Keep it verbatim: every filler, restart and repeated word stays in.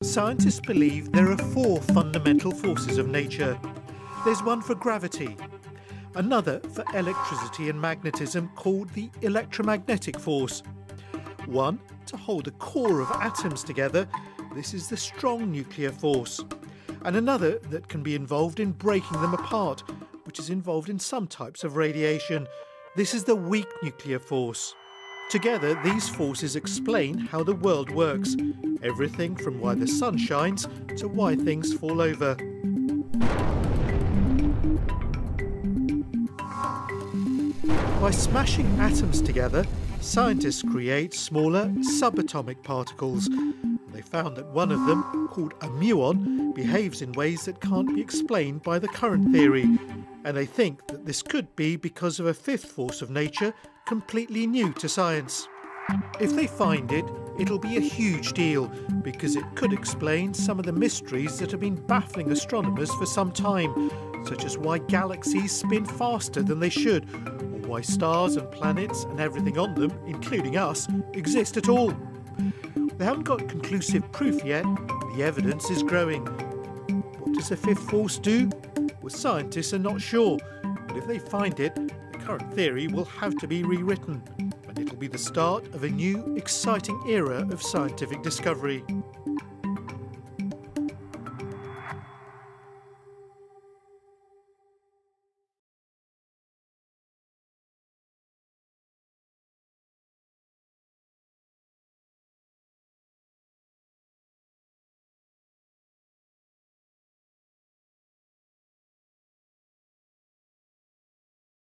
Scientists believe there are four fundamental forces of nature. There's one for gravity, another for electricity and magnetism called the electromagnetic force, one to hold a core of atoms together, this is the strong nuclear force, and another that can be involved in breaking them apart, which is involved in some types of radiation. This is the weak nuclear force. Together, these forces explain how the world works, everything from why the sun shines to why things fall over. By smashing atoms together, scientists create smaller subatomic particles. They found that one of them, called a muon, behaves in ways that can't be explained by the current theory. And they think that this could be because of a fifth force of nature completely new to science. If they find it, it'll be a huge deal, because it could explain some of the mysteries that have been baffling astronomers for some time, such as why galaxies spin faster than they should, or why stars and planets and everything on them, including us, exist at all. They haven't got conclusive proof yet, but the evidence is growing. What does the fifth force do? Well, scientists are not sure, but if they find it, the current theory will have to be rewritten, and it'll be the start of a new, exciting era of scientific discovery.